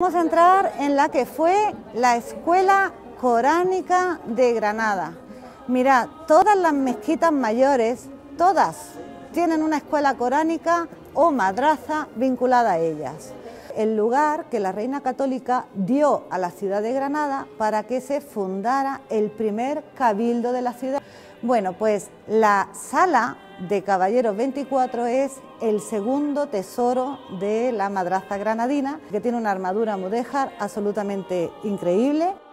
Vamos a entrar en la que fue la Escuela Coránica de Granada. Mirad, todas las mezquitas mayores, todas tienen una escuela coránica o madraza vinculada a ellas. El lugar que la Reina Católica dio a la ciudad de Granada para que se fundara el primer cabildo de la ciudad. Bueno, pues la Sala de Caballeros 24 es el segundo tesoro de la madraza granadina, que tiene una armadura mudéjar absolutamente increíble.